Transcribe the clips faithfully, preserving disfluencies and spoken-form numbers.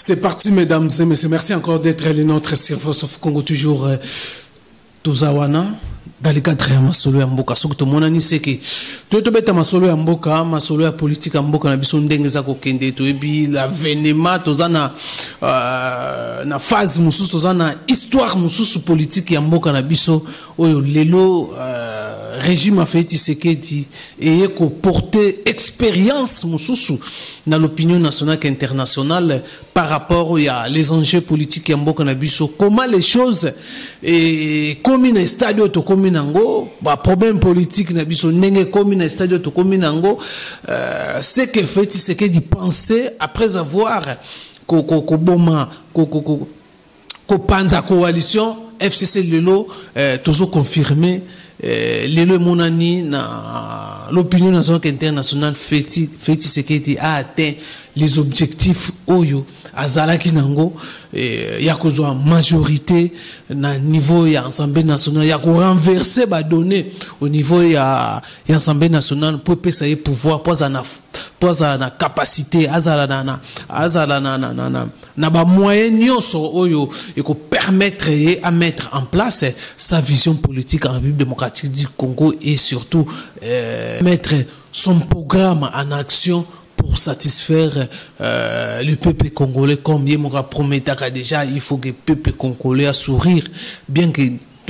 C'est parti, mesdames et messieurs. Merci encore d'être les nôtres sur Voice of Congo, toujours euh, Tozawana. Dans le cadre de Masolo ya Mboka, ce que tout le monde sait que tout le monde Masolo ya Mboka, Masolo ya politique ya Mboka na biso ndenge za ko kende to ebi l'avènement tozana euh, na phase mususu tozana histoire mususu politique ya Mboka na biso oyo lelo euh, régime a fait Tshisekedi et ko porter expérience mususu dans l'opinion nationale et internationale par rapport à les enjeux politiques ya Mboka na biso, comment les choses et comme une stade to comme nango ba problème politique na biso ndenge comme na stade to comme nango euh, c'est que fait c'est que d'y penser après avoir ko ko ko boma ko ko ko ko panza coalition F C C lelo euh, toujours confirmé euh, lelo monani na l'opinion nationale internationale fait fait c'est que a atteint les objectifs oyo azalaki nango eh, ya kozwa majorité na niveau ya Assemblée nationale ya ko renverser ba donner au niveau ya ya Assemblée nationale pour pesa ye pouvoir pour na pour na capacité azala na azala na na na na ba moyen nyonso oyo et ko permettre à mettre en place sa vision politique en République démocratique du Congo et surtout euh, mettre son programme en action pour satisfaire euh, le peuple congolais comme il m'a promis déjà il faut que le peuple congolais a sourire bien que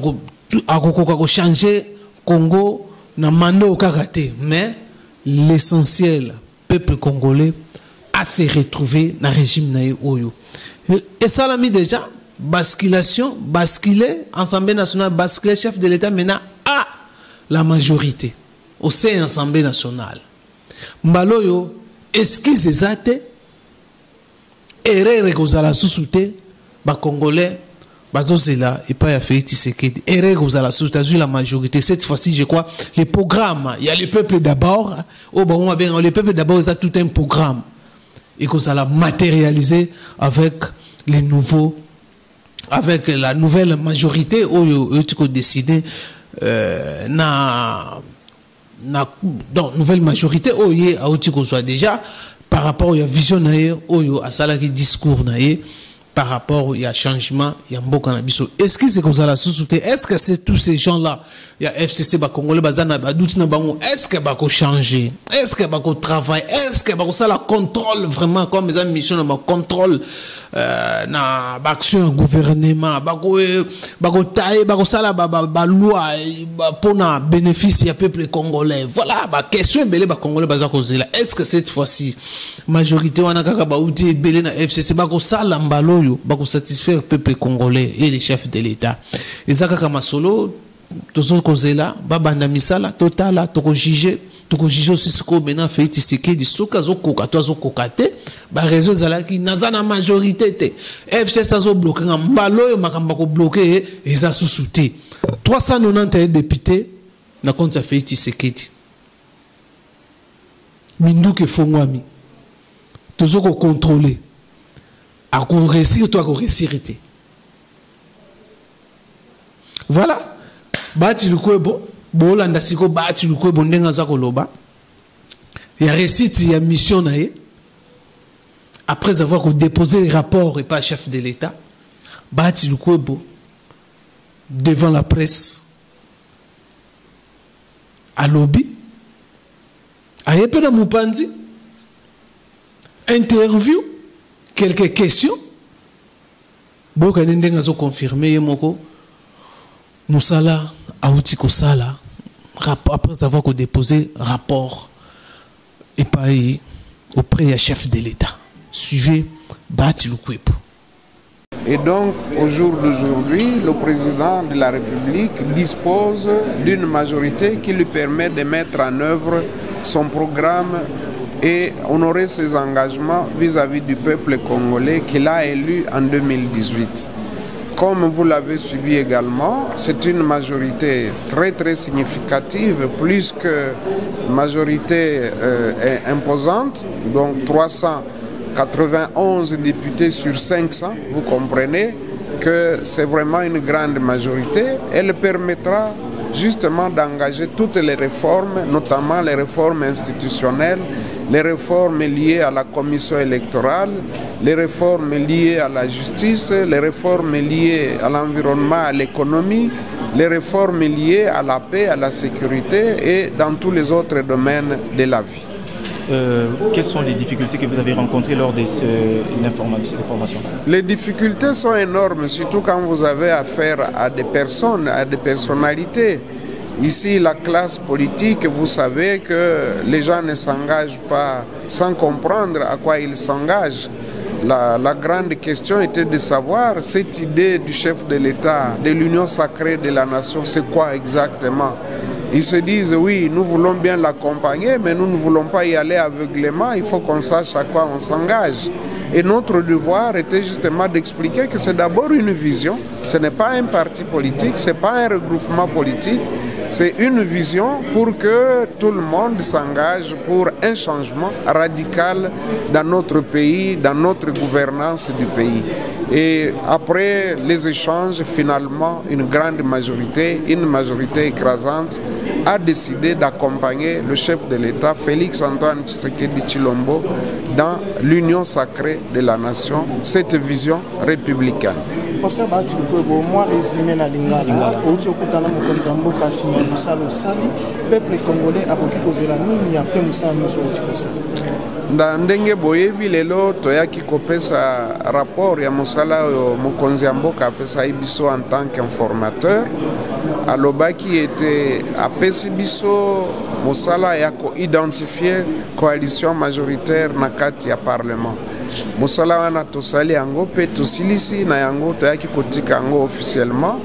a changer Congo n'a mandé au karaté mais l'essentiel peuple congolais a se retrouvé dans le régime naïe oyo et ça l'a mis déjà basculation basculer Assemblée nationale basculer chef de l'État maintenant à la majorité au sein de l'Assemblée nationale mbaloyo esquisse ezate erreur kozala susute ba congolais bazozela et pas ya fait Tshisekedi erreur kozala susute la majorité cette fois-ci je crois les programmes il y a le peuple d'abord au bon bien le peuple d'abord ça tout un programme et kozala matérialisé avec les nouveaux avec la nouvelle majorité où tu peux décider euh, na na donc nouvelle majorité oye a outi ko soit déjà par rapport à la vision naie oyo asala ki discours naie par rapport à changement ya mboka na biso est-ce que c'est comme ça la société est-ce que c'est tous ces gens là ya F C C ba congolais bazana ba douti na bango est-ce que ba ko changer est-ce que ba ko travail est-ce que ba ko ça la contrôle vraiment comme mes missions na contrôle euh, na ba action gouvernement ba ko ba ko tailler ba ko ça la ba ba loi pour na bénéfice ya peuple congolais voilà ba question belé ba congolais baza ko zela est-ce que cette fois-ci majorité wana kaka ba outi belé na F C C ba ko ça la mbaloyo ba ko satisfaire peuple congolais et les chefs de l'État ezaka kama solo tous causes là babanda misala totala toko juger toko juger aussi ce qu'on maintenant fait Tshisekedi soka zo koka to zo kokate ba réseau zalaki nazana majorité te F C ça zo bloquer mbalo yo makamba ko bloquer eza sous-souté trois cent quatre-vingt-onze députés na compte ça fait Tshisekedi minduke fongwami tous ko contrôler a ko réussir to ko réussir te voilà bati lukwebo bolanda siko bati lukwebo ndenga za koloba ya récite ya mission nae après avoir déposé les rapports et pas chef de l'État bati lukwebo devant la presse à lobby ayepena mupanzi interview quelques questions boka ndenga zo confirmer yemoko Moussala Aouti Kosala, après avoir déposé rapport et pareil auprès du chef de l'État. Suivez Bati Lukwebo. Et donc, au jour d'aujourd'hui, le président de la République dispose d'une majorité qui lui permet de mettre en œuvre son programme et honorer ses engagements vis-à-vis du peuple congolais qu'il a élu en deux mille dix-huit. Comme vous l'avez suivi également, c'est une majorité très très significative, plus que majorité euh, imposante, donc trois cent quatre-vingt-onze députés sur cinq cents, vous comprenez que c'est vraiment une grande majorité. Elle permettra justement d'engager toutes les réformes, notamment les réformes institutionnelles, les réformes liées à la commission électorale les réformes liées à la justice, les réformes liées à l'environnement, à l'économie, les réformes liées à la paix, à la sécurité et dans tous les autres domaines de la vie. Euh, quelles sont les difficultés que vous avez rencontrées lors de cette formation? Les difficultés sont énormes, surtout quand vous avez affaire à des personnes, à des personnalités. Ici, la classe politique, vous savez que les gens ne s'engagent pas sans comprendre à quoi ils s'engagent. La, la grande question était de savoir cette idée du chef de l'État, de l'union sacrée de la nation, c'est quoi exactement? Ils se disent, oui, nous voulons bien l'accompagner, mais nous ne voulons pas y aller aveuglément, il faut qu'on sache à quoi on s'engage. Et notre devoir était justement d'expliquer que c'est d'abord une vision, ce n'est pas un parti politique, ce n'est pas un regroupement politique, c'est une vision pour que tout le monde s'engage pour un changement radical dans notre pays, dans notre gouvernance du pays. Et après les échanges, finalement, une grande majorité, une majorité écrasante, a décidé d'accompagner le chef de l'État, Félix Antoine Tshisekedi Tshilombo, dans l'union sacrée de la nation, cette vision républicaine. Professeur Bahati Lukwebo, moi résumé na lingala, outi okutana mokonzi mboka sima musala osali, peuple congolais akoki kozela nini après musala nyonso outi kosala. Nda ndenge boyebi lelo toyaki kopesa rapport ya mosala oyo mokonzi ya mboka apesa biso en tant qu'informateur, alobaki ete apesi biso mosala ya ko-identifier coalition majoritaire na kati ya parlement. Mosala wana tosali yango pe tosilisi na yango toyaki kotika yango officiellement.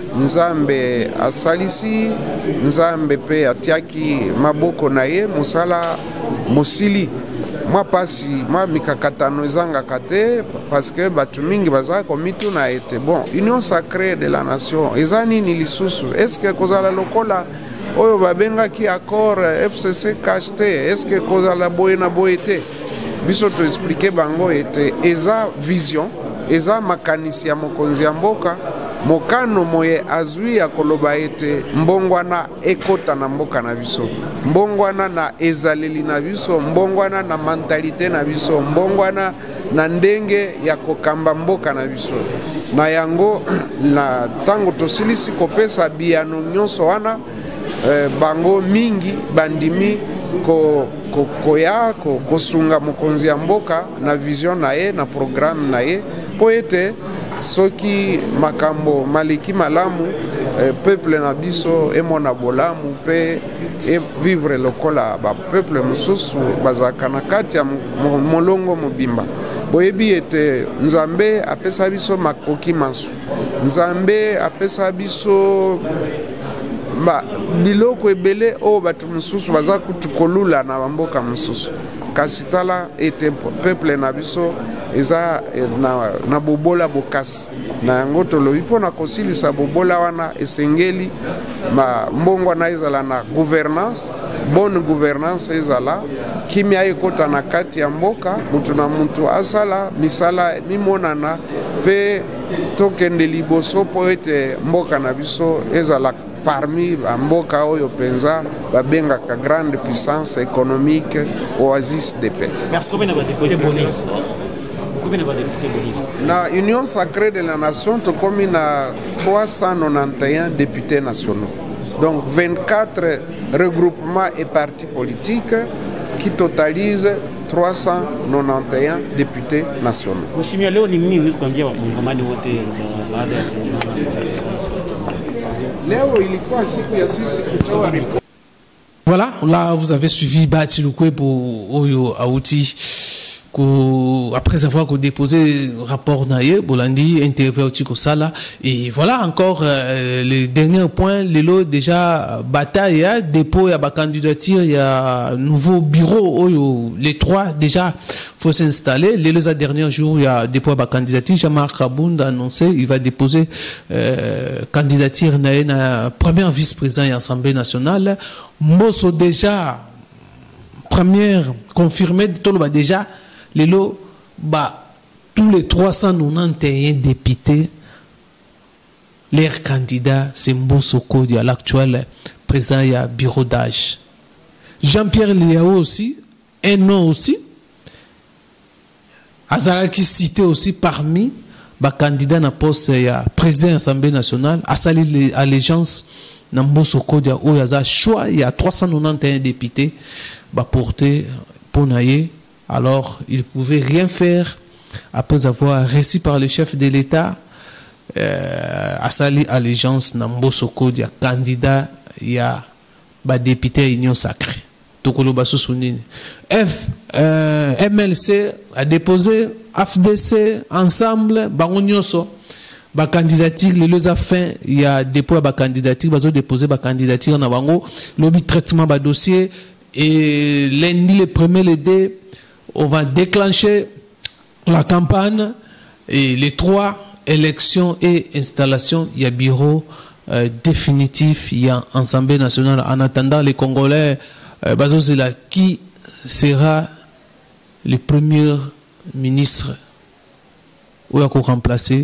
Nzambe asalisi, Nzambe pe atiaki maboko na ye, mosala mosili. Moi pasi, moi mikakatano ezanga kate parce que batu mingi baza komitu na ete bon, union sacrée de la nation ezani ni lisusu. Est-ce que kozala lokola oyo babenga ki accord F C C K H T, est-ce que kozala boye na boye te? Biso to expliquer bango ete eza vision, eza makanisi ya mokonzi ya mboka, mokano moye azwi ya koloba ete mbongwana ekota na mboka na biso, mbongwana na ezaleli na biso, mbongwana na mentalite na biso, mbongwana na ndenge ya kokamba mboka na biso. Na yango na tango tosilisi kopesa biyano nyonso wana, eh, bango mingi bandimi ko ko koya ko kosunga mokonzi ya mboka na vision na ye na programme na ye po ete soki makambo maliki malamu, eh, peuple na biso emona bolamu pe e vivre lokola ba peuple mususu bazaka na kati ya molongo mobimba. Boyebi ete Nzambe apesa biso makoki mansu, Nzambe apesa biso ba biloko ebele o batu mususu baza kutukolula na mboka mususu. Kasi tala ete peuple na biso eza na, na bobola bokasi na yango tolobi mpona kosilisa bobola wana esengeli ma mbongo na ezala na gouvernance, bonne gouvernance ezala, kimia ekota na kati ya mboka, mutu na mutu asala misala mimonana pe tokende liboso po ete mboka na biso ezala parmi mboka oyo penza babengaka grande puissance économique, oasis de paix. Merci La Union sacrée de la nation tokomi na trois cent quatre-vingt-onze députés nationaux. Donc vingt-quatre regroupements et partis politiques qui totalisent trois cent quatre-vingt-onze députés nationaux. Voilà, là vous avez suivi Bahati Lukwebo Oyo Aouti. Après avoir déposé le rapport Naye, Bolandi, interview Sala, et voilà encore euh, les derniers points, l'élo déjà bataille, il y a dépôt, il y a candidature, il y a nouveau bureau, oh, les trois déjà faut s'installer. Les deux derniers jours, il y a dépôt à candidature, Jean-Marc Kabound a annoncé, il va déposer euh, candidature Naye, na première vice-président de l'Assemblée nationale. Mosso déjà, première confirmée, tout le déjà. Les lots, bah, tous les trois cent quatre-vingt-onze députés, leur candidat, c'est Mbosso Kodi, l'actuel président du bureau d'âge. Jean-Pierre Liao aussi, un nom aussi. Azaraki cité aussi parmi les candidats à poste ya président de l'Assemblée nationale, à sali allégeance dans Mbosso Kodia où il y a choix, il y a trois cent quatre-vingt-onze députés bah porter pour naïe. Alors il ne pouvait rien faire après avoir reçu par le chef de l'État euh, à sali allégeance dans Mbosso Kodia candidat il y a bah député à Union Sacrée. F, euh, M L C a déposé, F D C, ensemble, Baronioso, ba candidature, les deux affaires, il y a déposé ba candidature, ils ont déposé ba candidature en avant, lobby traitement ba dossier, et lundi, le premier, le deux, on va déclencher la campagne, et les trois, élections et installations, il y a bureau euh, définitif, il y a Assemblée nationale. En attendant, les Congolais, Euh, Bazozela, qui sera le premier ministre où il a remplacé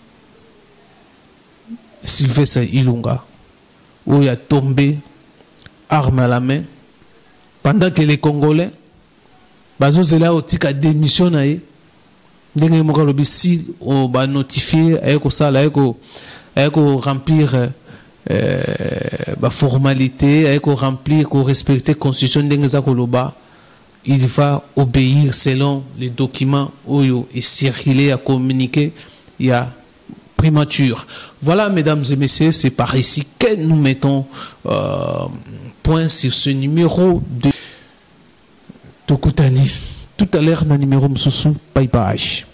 Sylvestre Ilunga, où il a tombé arme à la main, pendant que les Congolais, Bazozela a démissionné, si on va notifier, avec remplir Euh, bah, formalité, avec remplir, respecter la constitution d'Engeza Koloba, il va obéir selon les documents où il est circulé à communiquer. Il y a primature. Voilà, mesdames et messieurs, c'est par ici que nous mettons euh, point sur ce numéro de Tokutani. Tout à l'heure, dans le numéro Moussou, bye bye.